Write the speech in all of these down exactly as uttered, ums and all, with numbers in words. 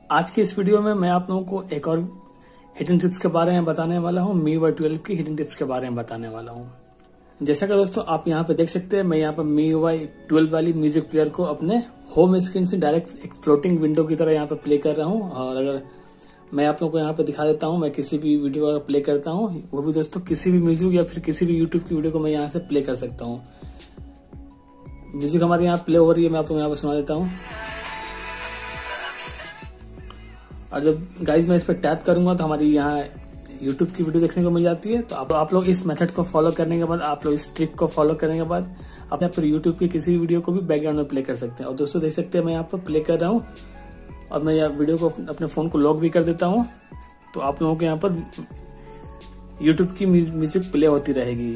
आज की इस वीडियो में मैं आप लोगों को एक और हिडन टिप्स के बारे में बताने वाला हूँ। मी यू आई ट्वेल्व की हिडन टिप्स के बारे में बताने वाला हूँ। जैसा कि दोस्तों आप यहाँ पे देख सकते हैं, मैं यहाँ पर मी यू आई ट्वेल्व वाली म्यूजिक प्लेयर को अपने होम स्क्रीन से डायरेक्ट एक फ्लोटिंग विंडो की तरह यहाँ पे प्ले कर रहा हूँ। और अगर मैं आप लोगों को यहाँ पे दिखा देता हूँ, मैं किसी भी वीडियो अगर प्ले करता हूँ, वो भी दोस्तों किसी भी म्यूजिक या फिर किसी भी यूट्यूब की वीडियो को मैं यहाँ से प्ले कर सकता हूँ। म्यूजिक हमारे यहाँ प्ले हो रही है, मैं आपको यहाँ पे सुना देता हूँ। और जब गाइज मैं इस पर टैप करूंगा तो हमारी यहाँ यूट्यूब की वीडियो देखने को मिल जाती है। तो आप, आप लोग इस मेथड को फॉलो करने के बाद, आप लोग इस ट्रिक को फॉलो करने के बाद आप यहाँ पर यूट्यूब की किसी भी वीडियो को भी बैकग्राउंड में प्ले कर सकते हैं। और दोस्तों देख सकते हैं मैं यहाँ पर प्ले कर रहा हूँ और मैं यहाँ वीडियो को अपने फोन को लॉक भी कर देता हूँ। तो आप लोगों के यहाँ पर यूट्यूब की म्यूजिक प्ले होती रहेगी।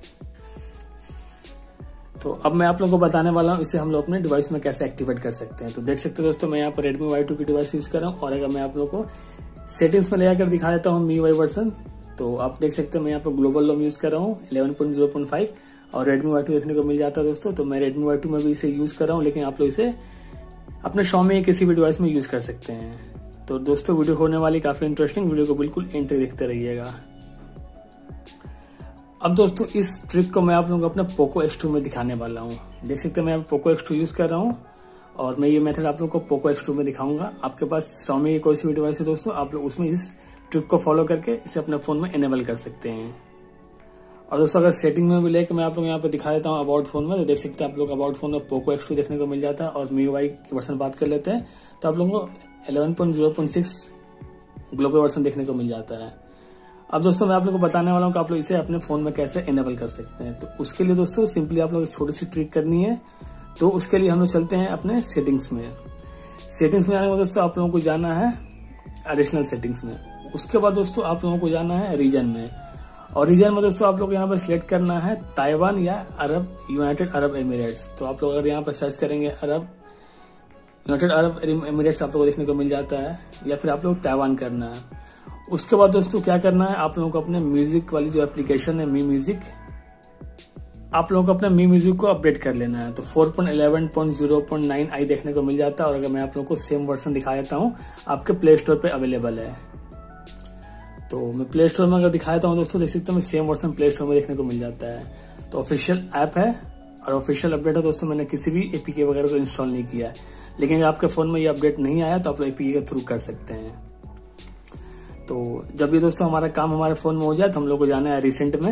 तो अब मैं आप लोगों को बताने वाला हूँ इसे हम लोग अपने डिवाइस में कैसे एक्टिवेट कर सकते हैं। तो देख सकते हैं दोस्तों, मैं यहाँ पर Redmi वाई टू की डिवाइस यूज कर रहा हूँ। और अगर मैं आप लोगों को सेटिंग्स में ले जाकर दिखा देता हूँ मी यू आई वर्जन, तो आप देख सकते हैं मैं यहाँ पर ग्लोबल लोम यूज कर रहा हूँ eleven point zero point five और Redmi वाई टू देखने को मिल जाता है दोस्तों। तो मैं Redmi वाई टू में भी इसे यूज कर रहा हूँ, लेकिन आप लोग इसे अपने Xiaomi या किसी भी डिवाइस में यूज कर सकते हैं। तो दोस्तों वीडियो होने वाली काफी इंटरेस्टिंग, वीडियो को बिल्कुल एंड तक देखते रहिएगा। अब दोस्तों इस ट्रिक को मैं आप लोगों को अपने पोको एक्स टू में दिखाने वाला हूँ। देख सकते हैं मैं पोको एक्स टू यूज कर रहा हूँ और मैं ये मेथड आप लोगों को पोको एक्स टू में दिखाऊंगा। आपके पास Xiaomi की कोई सी भी डिवाइस है दोस्तों, आप लोग उसमें इस ट्रिक को फॉलो करके इसे अपने फोन में एनेबल कर सकते हैं। और दोस्तों अगर सेटिंग में भी लेकर मैं आप लोग यहाँ पे दिखा देता हूँ अबाउट फोन में, तो देख सकते हैं आप लोग अबाउट फोन में पोको एक्स टू देखने को मिल जाता है। और मी यू आई की वर्सन बात कर लेते हैं तो आप लोगों को eleven point zero point six global version देखने को मिल जाता है। अब दोस्तों मैं आप लोगों को बताने वाला हूँ कि आप लोग इसे अपने फोन में कैसे इनेबल कर सकते हैं। तो उसके लिए दोस्तों सिंपली आप लोग एक छोटी सी ट्रिक करनी है। तो उसके लिए हम लोग चलते हैं अपने सेटिंग्स में। सेटिंग्स में आने के बाद दोस्तों आप लोगों को जाना है एडिशनल सेटिंग्स में। उसके बाद दोस्तों आप लोगों को जाना है रीजन में। और रीजन में दोस्तों आप लोग यहाँ पर सिलेक्ट करना है ताइवान या अरब यूनाइटेड अरब एमिरेट्स। तो आप लोग अगर यहाँ पर सर्च करेंगे अरब यूनाइटेड अरब एमिरेट्स आप लोग को देखने को मिल जाता है, या फिर आप लोग ताइवान करना है। उसके बाद दोस्तों क्या करना है, आप लोगों को अपने म्यूजिक वाली जो एप्लीकेशन है मी म्यूजिक, आप लोगों को अपने मी म्यूजिक को अपडेट कर लेना है। तो four point eleven point zero point nine I देखने को मिल जाता है। और अगर मैं आप लोगों को सेम वर्जन दिखा देता हूँ, आपके प्ले स्टोर पे अवेलेबल है। तो मैं प्ले स्टोर में अगर दिखा देता हूँ दोस्तों, देख सकते हैं सेम वर्जन प्ले स्टोर में देखने को मिल जाता है। तो ऑफिशियल ऐप है और ऑफिशियल अपडेट है दोस्तों। मैंने किसी भी एपीके वगैरह को इंस्टॉल नहीं किया है, लेकिन अगर आपके फोन में ये अपडेट नहीं आया तो आप लोग एपीके के थ्रू कर सकते हैं। तो जब ये दोस्तों हमारा काम हमारे फोन में हो जाए तो हम लोग को जाना है रिसेंट में।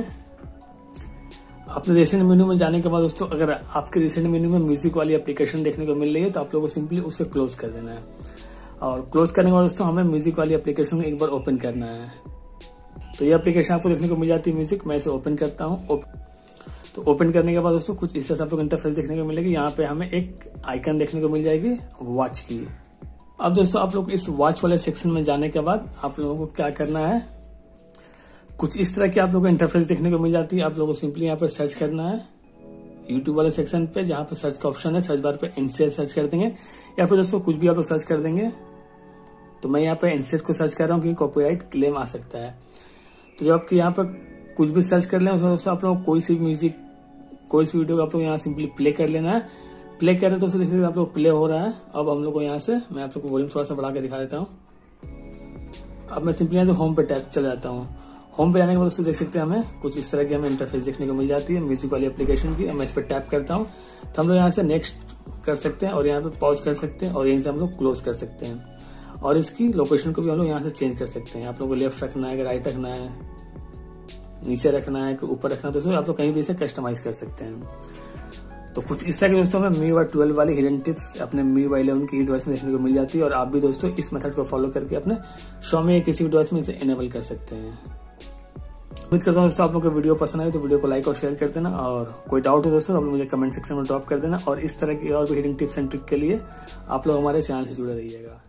अपने रिसेंट मेन्यू में जाने के बाद दोस्तों अगर आपके रिसेंट मेन्यू में म्यूजिक वाली एप्लीकेशन देखने को मिल रही है तो आप लोगों को सिंपली उसे क्लोज कर देना है। और क्लोज करने के बाद दोस्तों हमें म्यूजिक वाली एप्लीकेशन को एक बार ओपन करना है। तो ये एप्लीकेशन आपको देखने को मिल जाती है म्यूजिक, मैं इसे ओपन करता हूँ। तो ओपन करने के बाद दोस्तों कुछ इस तरह से आप लोग इंटरफेस देखने को मिलेगी। यहाँ पे हमें एक आइकन देखने को मिल जाएगी वॉच की। अब दोस्तों आप लोग इस वॉच वाले सेक्शन में जाने के बाद आप लोगों को क्या करना है, कुछ इस तरह की आप लोगों को इंटरफेस देखने को मिल जाती है। आप लोगों को सिंपली यहाँ पर सर्च करना है यूट्यूब वाले सेक्शन पे, जहाँ पर सर्च का ऑप्शन है, सर्च बार पे एनसीएस सर्च कर देंगे, या फिर दोस्तों कुछ भी आप लोग सर्च कर देंगे। तो मैं यहाँ पे एनसीएस को सर्च कर रहा हूँ क्योंकि कॉपीराइट क्लेम आ सकता है। तो जब आपके यहाँ पर कुछ भी सर्च कर लें उसमें दोस्तों आप लोग कोई सी म्यूजिक कोई सी वीडियो आप लोग यहाँ सिंपली प्ले कर लेना है। प्ले कर रहे हैं दोस्तों, देखिए आप लोग प्ले हो रहा है। अब हम लोग को यहाँ से मैं आप लोग को वॉल्यूम थोड़ा सा बढ़ा के दिखा देता हूँ। अब मैं सिंपली यहाँ से होम पे टैप चला जाता हूँ। होम पे आने के बाद दोस्तों देख सकते हैं हमें कुछ इस तरह की हमें इंटरफेस देखने को मिल जाती है म्यूजिक वाली एप्लीकेशन की। मैं इस पर टैप करता हूँ तो हम लोग यहाँ से नेक्स्ट कर सकते हैं और यहाँ पे पॉज कर सकते हैं और यहीं से हम लोग क्लोज कर सकते हैं। और इसकी लोकेशन को भी हम लोग यहाँ से चेंज कर सकते हैं। आप लोग को लेफ्ट रखना है, राइट रखना है, नीचे रखना है कि ऊपर रखना है, दोस्तों आप लोग कहीं भी इसे कस्टमाइज कर सकते हैं। तो कुछ इस तरह के दोस्तों हमें मी यू आई ट्वेल्व वाली हिडन टिप्स अपने मी यू आई इलेवन की डिवाइस में देखने को मिल जाती है। और आप भी दोस्तों इस मेथड को फॉलो करके अपने Xiaomi या किसी भी डिवाइस में इसे इनेबल कर सकते हैं। उम्मीद करता हूँ दोस्तों आप लोग को वीडियो पसंद आए तो वीडियो को लाइक और शेयर कर देना। और कोई डाउट हो दोस्तों आप लोग मुझे कमेंट सेक्शन में ड्रॉप कर देना। और इस तरह की और भी हिडन टिप्स एंड ट्रिक के लिए आप लोग हमारे चैनल से जुड़े रहिएगा।